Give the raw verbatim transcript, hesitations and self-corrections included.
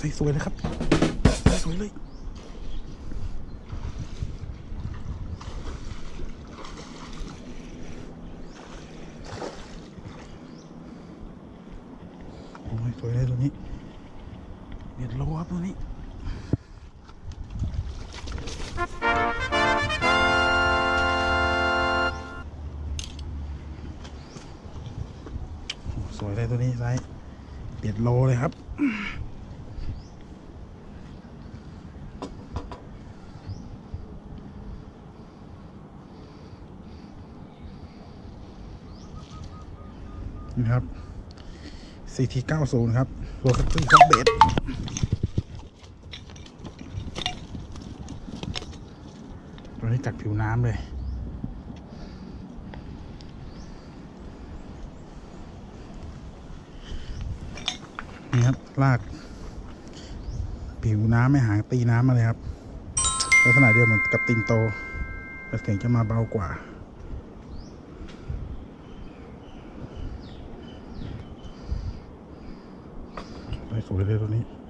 ใส่สวยเลยครับใส่สวยเลยโอ้ยสวยเลยตัวนี้เบียดโลครับตัวนี้สวยเลยตัวนี้ไซส์เบียดโลเลยครับนี่ครับ ซี ที เก้าสิบ ครับโรคัตตี้ครับเบสตัวนี้กัดผิวน้ำเลยนี่ครับลากผิวน้ำไม่หางตีน้ำมาเลยครับลักษณะเดียวเหมือนกับตีนโตแต่เสียงจะมาเบากว่าสวยเลยตัวนี้